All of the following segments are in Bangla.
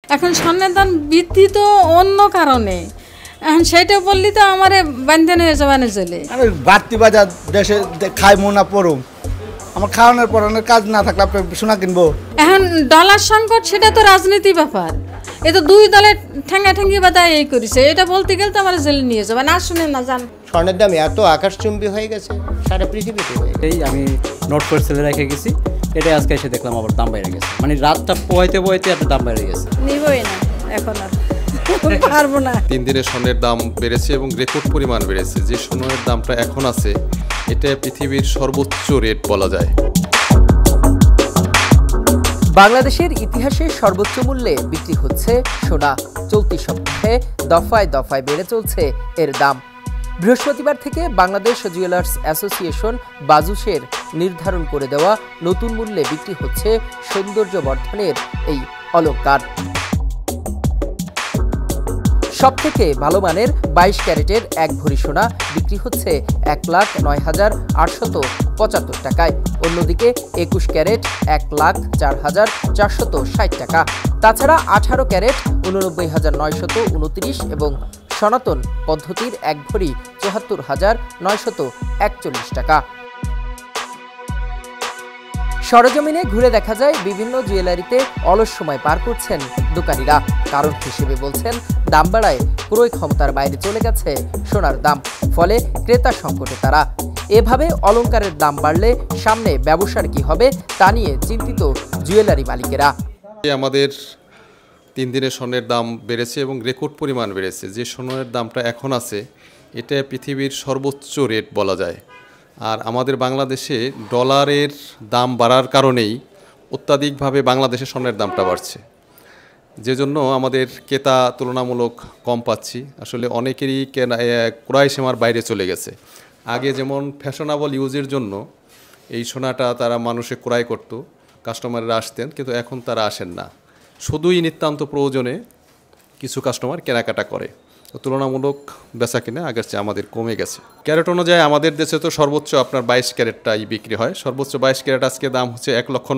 এখন স্বর্ণের দাম বৃদ্ধি তো অন্য কারণে, এখন সেটা বললি তো আমার বান্ধন হয়ে যাবে না চলে। আমি বাড়তি বাজার দেশে খাই মোনা পড়ুম, আমার খাওয়ানোর পড়ানোর কাজ না থাকলে আপনি সোনা কিনবো। এখন ডলার সংকট, সেটা তো রাজনীতি ব্যাপার। এ তো দুই দলের ঠেঙ্গা ঠেঙ্গি বাদায় এই করেছে, এটা বলতে গেলে তো আমার জেলে নিয়ে যাবে না। শুনে না জান, স্বর্ণের দাম এত আকাশচুম্বী হয়ে গেছে সারা পৃথিবীতে। এই আমি নোট করে সেলে রেখে গেছি, এটাই আজকে এসে দেখলাম আবার দাম বেড়ে গেছে। মানে রাতটা পোহাইতে একটা দাম বেড়ে গেছে। নিবই না এখন আর পারবো না। 3 দিনে স্বর্ণের দাম বেড়েছে এবং রেকর্ড পরিমাণ বেড়েছে। যে স্বর্ণের দামটা এখন আছে এটা পৃথিবীর সর্বোচ্চ রেট বলা যায়। বাংলাদেশের ইতিহাসে সর্বোচ্চ মূল্যে বিক্রি হচ্ছে সোনা। চলতি সপ্তাহে দফায় দফায় বেড়ে চলছে এর দাম। বৃহস্পতিবার থেকে বাংলাদেশ জুয়েলার্স অ্যাসোসিয়েশন বাজুসের নির্ধারণ করে দেওয়া নতুন মূল্যে বিক্রি হচ্ছে সৌন্দর্য বর্ধনের এই অলংকার। সবথেকে ভালো মানের 22 ক্যারেটের 1 ভরি সোনা বিক্রি হচ্ছে 1,09,875 টাকায়। অন্যদিকে 21 ক্যারেট 1,04,460 টাকা। তাছাড়া 18 ক্যারেট 89,929 এবং সনাতন পদ্ধতির 1 ভরি 74,941 টাকা। সরজমিনে ঘুরে দেখা যায় বিভিন্ন জুয়েলারিতে অলস সময় পার করছেন দোকানিরা। কারণ হিসেবে বলছেন দাম বাড়ায় ক্রয় ক্ষমতার বাইরে চলে গেছে সোনার দাম, ফলে ক্রেতা সংকটে তারা। এভাবে অলংকারের দাম বাড়লে সামনে ব্যবসার কি হবে তা নিয়ে চিন্তিত জুয়েলারি মালিকেরা। আমাদের 3 দিনে স্বর্ণের দাম বেড়েছে এবং রেকর্ড পরিমাণ বেড়েছে। যে স্বর্ণের দামটা এখন আছে এটা পৃথিবীর সর্বোচ্চ রেট বলা যায়। আর আমাদের বাংলাদেশে ডলারের দাম বাড়ার কারণেই অত্যাধিকভাবে বাংলাদেশে স্বর্ণের দামটা বাড়ছে, যে জন্য আমাদের ক্রেতা তুলনামূলক কম পাচ্ছি। আসলে অনেকেরই ক্রয় সীমার বাইরে চলে গেছে। আগে যেমন ফ্যাশনেবল ইউজের জন্য এই সোনাটা তারা মানুষে ক্রয় করতো, কাস্টমাররা আসতেন, কিন্তু এখন তারা আসেন না। শুধুই নিতান্ত প্রয়োজনে কিছু কাস্টমার কেনাকাটা করে, তুলনামূলক বেচা কিনা আগের চেয়ে আমাদের কমে গেছে। ক্যারেট অনুযায়ী আমাদের দেশে তো সর্বোচ্চ আপনার 22 ক্যারেটটাই বিক্রি হয়। সর্বোচ্চ 22 ক্যারেট আজকে দাম হচ্ছে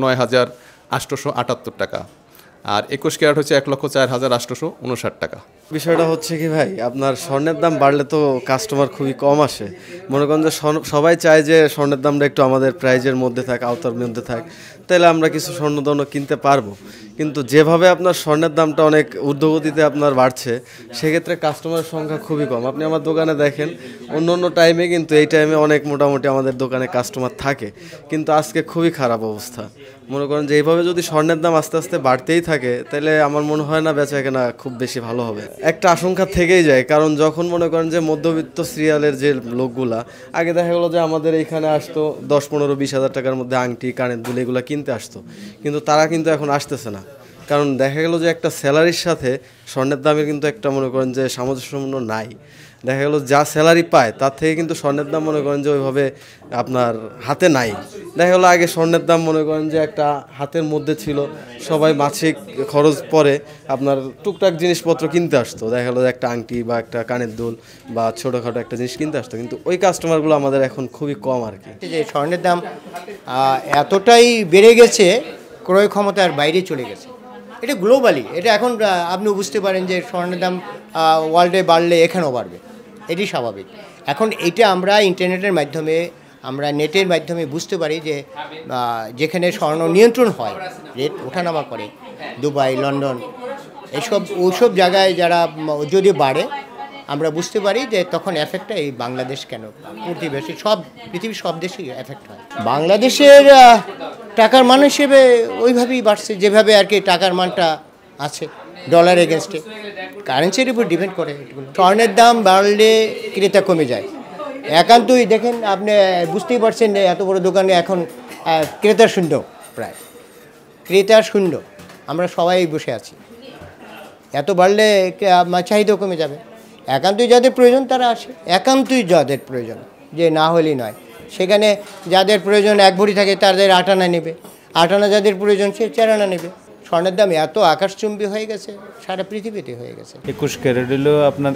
1,09,878 টাকা, আর 21 ক্যারেট হচ্ছে 1,04,859 টাকা। বিষয়টা হচ্ছে কি ভাই, আপনার স্বর্ণের দাম বাড়লে তো কাস্টমার খুবই কম আসে। মনে করেন যে সবাই চায় যে স্বর্ণের দামটা একটু আমাদের প্রাইজের মধ্যে থাক, আওতার মধ্যে থাক, তাহলে আমরা কিছু স্বর্ণদানও কিনতে পারবো। কিন্তু যেভাবে আপনার স্বর্ণের দামটা অনেক ঊর্ধ্বগতিতে আপনার বাড়ছে, সেক্ষেত্রে কাস্টমারের সংখ্যা খুবই কম। আপনি আমার দোকানে দেখেন, অন্য অন্য টাইমে কিন্তু এই টাইমে অনেক মোটামুটি আমাদের দোকানে কাস্টমার থাকে, কিন্তু আজকে খুবই খারাপ অবস্থা। মনে করেন যে এইভাবে যদি স্বর্ণের দাম আস্তে আস্তে বাড়তেই থাকে, তাহলে আমার মনে হয় না বেচাকেনা খুব বেশি ভালো হবে। একটা আশঙ্কা থেকেই যায়, কারণ যখন মনে করেন যে মধ্যবিত্ত সিরিয়ালের যে লোকগুলা, আগে দেখা গেলো যে আমাদের এইখানে আসতো 10, 15, 20 হাজার টাকার মধ্যে আংটি, কানের দুল এগুলো কিনতে আসতো, কিন্তু তারা কিন্তু এখন আসতেছে না। কারণ দেখা গেল যে একটা স্যালারির সাথে স্বর্ণের দামের কিন্তু একটা মনে করেন যে সামঞ্জস্যপূর্ণ নাই। দেখা গেলো যা স্যালারি পায় তার থেকে কিন্তু স্বর্ণের দাম মনে করেন যে ওইভাবে আপনার হাতে নাই। দেখা গেলো আগে স্বর্ণের দাম মনে করেন যে একটা হাতের মধ্যে ছিল, সবাই মাসিক খরচ পরে আপনার টুকটাক জিনিসপত্র কিনতে আসতো। দেখা গেলো একটা আংটি বা একটা কানের দুল বা ছোটোখাটো একটা জিনিস কিনতে আসতো, কিন্তু ওই কাস্টমারগুলো আমাদের এখন খুবই কম আর কি। যে স্বর্ণের দাম এতটাই বেড়ে গেছে, ক্রয় ক্ষমতার বাইরে চলে গেছে। এটা গ্লোবালি, এটা এখন আপনি বুঝতে পারেন যে স্বর্ণের দাম ওয়ার্ল্ডে বাড়লে এখানেও বাড়বে, এটি স্বাভাবিক। এখন এটা আমরা ইন্টারনেটের মাধ্যমে, আমরা নেটের মাধ্যমে বুঝতে পারি যে যেখানে স্বর্ণ নিয়ন্ত্রণ হয়, রেট ওঠানামা করে, দুবাই, লন্ডন, ওইসব জায়গায় যারা যদি বাড়ে, আমরা বুঝতে পারি যে তখন এফেক্টটা এই বাংলাদেশ কেন, প্রতিবেশী সব পৃথিবীর সব দেশেই এফেক্ট হয়। বাংলাদেশের টাকার মান হিসেবে ওইভাবেই বাড়ছে, যেভাবে আর কি টাকার মানটা আছে ডলার এগেনস্টে, কারেন্সির উপর ডিপেন্ড করে। স্বর্ণের দাম বাড়লে ক্রেতা কমে যায়। একান্তই দেখেন, আপনি বুঝতেই পারছেন যে এত বড় দোকানে এখন ক্রেতা শূন্য, প্রায় ক্রেতা শূন্য। আমরা সবাই বসে আছি, এত বাড়লে চাহিদাও কমে যাবে। একান্তই যাদের প্রয়োজন তারা আসে, একান্তই যাদের প্রয়োজন, যে না হলেই নয়। সেখানে যাদের প্রয়োজন 1 ভরি থাকে তাদের 8 আনা নেবে, 8 আনা যাদের প্রয়োজন সে 4 আনা নেবে। স্বর্ণের দাম এত আকাশচুম্বী হয়ে গেছে, সারা পৃথিবীতে হয়ে গেছে। 21 ক্যারেট হলো আপনার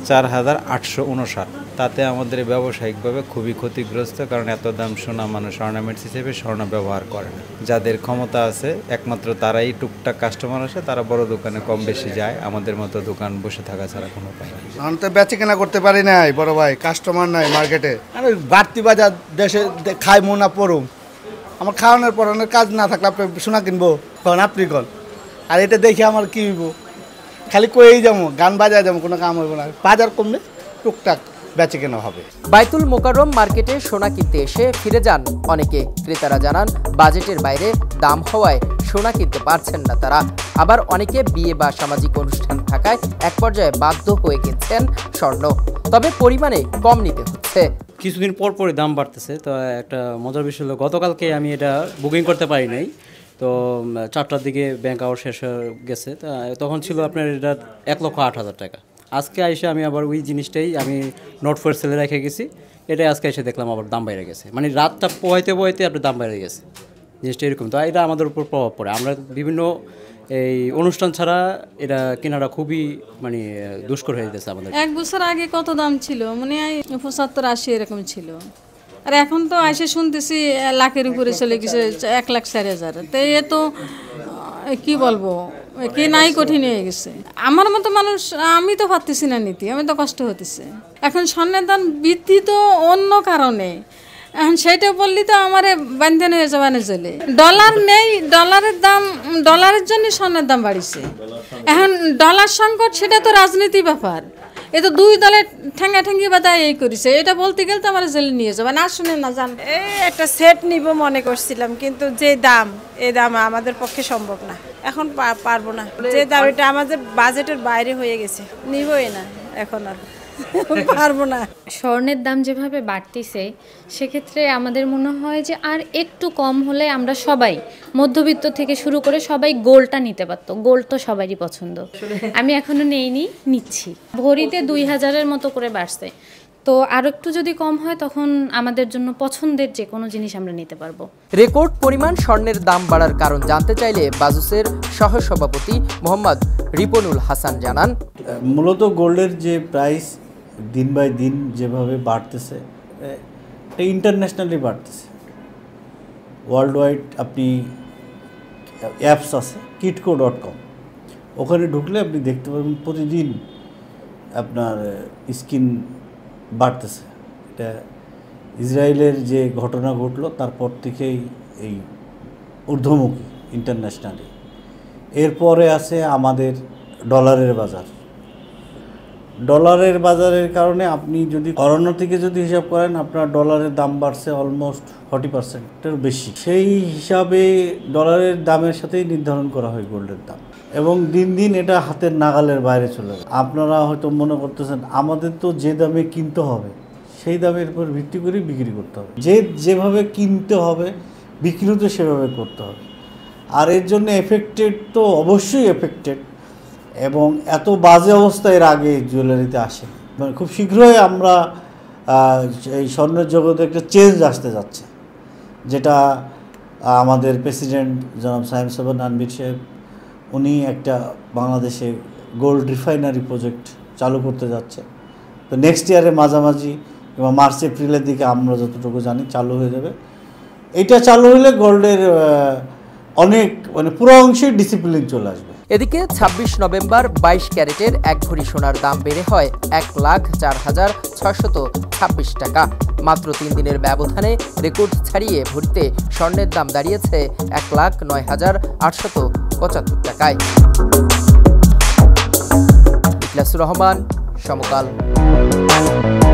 1,04,859। তাতে আমাদের ব্যবসায়িকভাবে খুবই ক্ষতিগ্রস্ত, কারণ এত দাম সোনা মানুষ অর্নামেন্টস হিসেবে স্বর্ণ ব্যবহার করে না। যাদের ক্ষমতা আছে একমাত্র তারাই টুকটাক কাস্টমার আসে, তারা বড় দোকানে কম বেশি যায়, আমাদের মতো দোকান বসে থাকা ছাড়া কোনো উপায় নেই। আমি তো বেচে কেনা করতে পারি নাই বড় ভাই, কাস্টমার নাই মার্কেটে। আমি বাড়তি বাজার দেশে খাই না পড়ুম, আমার খাওয়ানোর পড়ানোর কাজ না থাকলে আপনি সোনা কিনবো কন, আপনি কন। আর এটা দেখে আমার কি হইব, খালি কয়েই যাবো, গান বাজায় যাবো, কোনো কাম হইব না। বাজার কমলে টুকটাক বেচে কেনা হবে। বাইতুল মোকাররম মার্কেটে সোনা কিনতে এসে ফিরে যান অনেকে। ক্রেতারা জানান বাজেটের বাইরে দাম হওয়ায় সোনা কিনতে পারছেন না তারা। আবার অনেকে বিয়ে বা সামাজিক অনুষ্ঠান থাকায় এক পর্যায়ে বাধ্য হয়ে কিনছেন স্বর্ণ, তবে পরিমাণে কম নিতে হচ্ছে। কিছুদিন পর পরই দাম বাড়তেছে। তো একটা মজার বিষয় হলো, গতকালকে আমি এটা বুকিং করতে পারি নাই, তো 4টার দিকে ব্যাংক আওয়ার শেষ হয়ে গেছে। তখন ছিল আপনার এটা 1,08,000 টাকা। আজকে এসে আমি আবার ওই জিনিসটাই আমি নট ফর সেলে রেখে গেছি, এটাই আজকে এসে দেখলাম আবার দাম বাইরে গেছে। মানে রাতটা পোহাইতে আপনার দাম বাইরে গেছে, জিনিসটা এরকম। তো এটা আমাদের উপর প্রভাব পড়ে। আমরা বিভিন্ন এই অনুষ্ঠান ছাড়া এটা কেনাটা খুবই মানে দুষ্কর হয়ে যেতেছে আমাদের। 1 বছর আগে কত দাম ছিল মনে হয় 75-80 এরকম ছিল, আর এখন তো এসে শুনতেছি লাখের উপরে চলে গেছে, 1,04,000। তো এ তো কি বলবো, কি নাই কঠিন হয়ে গেছে। আমার মতো মানুষ আমি তো পারতেছি না নিতে, আমি তো কষ্ট হতেছে। এখন স্বর্ণের দাম বৃদ্ধি তো অন্য কারণে, এখন সেইটা বললি তো আমার বান্ধন হয়ে যাবে না চলে। ডলার নেই, ডলারের জন্য স্বর্ণের দাম বাড়িছে। এখন ডলার সংকট, সেটা তো রাজনীতি ব্যাপার। এ তো 2 দলের ঠেঙ্গি বাদায় এই করেছে, এটা বলতে গেলে তো আমার জেলে নিয়ে যাবে না, শুনে না জান। একটা সেট নিব মনে করছিলাম, কিন্তু যে দাম, এই দাম আমাদের পক্ষে সম্ভব না, এখন পারবো না। যে দাম, এটা আমাদের বাজেটের বাইরে হয়ে গেছে, নিবই না এখন, আর পারবো না। স্বর্ণের দাম যেভাবে বাড়তিছে, সেক্ষেত্রে আমাদের মনে হয় যে আর একটু কম হলে আমরা সবাই, মধ্যবিত্ত থেকে শুরু করে সবাই গোল্ডটা নিতে পারতো। গোল্ড তো সবারই পছন্দ। আমি এখনো নেইনি, নিচ্ছি। ভরিতে 2,000-এর মতো করে বাড়ছে, তো আর একটু যদি কম হয় তখন আমাদের জন্য পছন্দের যে কোনো জিনিস আমরা নিতে পারবো। রেকর্ড পরিমাণ স্বর্ণের দাম বাড়ার কারণ জানতে চাইলে বাজুসের সহসভাপতি মোহাম্মদ রিপনুল হাসান জানান, মূলত গোল্ডের যে প্রাইস দিন বাই দিন যেভাবে বাড়তেছে, এটা ইন্টারন্যাশনালি বাড়তেছে। ওয়ার্ল্ড ওয়াইড আপনি অ্যাপস আছে kitco.com, ওখানে ঢুকলে আপনি দেখতে পারবেন প্রতিদিন আপনার স্কিন বাড়তেছে। এটা ইসরায়েলের যে ঘটনা ঘটলো তারপর থেকেই এই ঊর্ধ্বমুখী ইন্টারন্যাশনালি। এরপরে আছে আমাদের ডলারের বাজার। ডলারের বাজারের কারণে আপনি যদি করোনা থেকে যদি হিসাব করেন, আপনার ডলারের দাম বাড়ছে অলমোস্ট 40%-এর বেশি। সেই হিসাবে ডলারের দামের সাথেই নির্ধারণ করা হয় গোল্ডের দাম, এবং দিন দিন এটা হাতের নাগালের বাইরে চলে যায়। আপনারা হয়তো মনে করতেছেন আমাদের তো যে দামে কিনতে হবে সেই দামের উপর ভিত্তি করেই বিক্রি করতে হবে, যেভাবে কিনতে হবে বিক্রিও তো সেভাবে করতে হবে। আর এর জন্য এফেক্টেড তো অবশ্যই এফেক্টেড, এবং এত বাজে অবস্থা এর আগে জুয়েলারিতে আসে। মানে খুব শীঘ্রই আমরা এই স্বর্ণের জগতে একটা চেঞ্জ আসতে যাচ্ছে, যেটা আমাদের প্রেসিডেন্ট জনাব সাহেব নানবির সাহেব, উনি একটা বাংলাদেশে গোল্ড রিফাইনারি প্রজেক্ট চালু করতে যাচ্ছে। তো নেক্সট ইয়ারের মাঝামাঝি কিংবা মার্চ এপ্রিলের দিকে আমরা যতটুকু জানি চালু হয়ে যাবে। এটা চালু হলে গোল্ডের অনেক মানে পুরো অংশে ডিসিপ্লিন চলে আসবে। এদিকে 26 নভেম্বর 22 ক্যারেটের 1 ভরি সোনার দাম বেড়ে হয় 1,04,626 টাকা। মাত্র 3 দিনের ব্যবধানে রেকর্ড ছাড়িয়ে ভরিতে স্বর্ণের দাম দাঁড়িয়েছে 1,09,875 টাকায়। ইখলাসুর রহমান, সমকাল।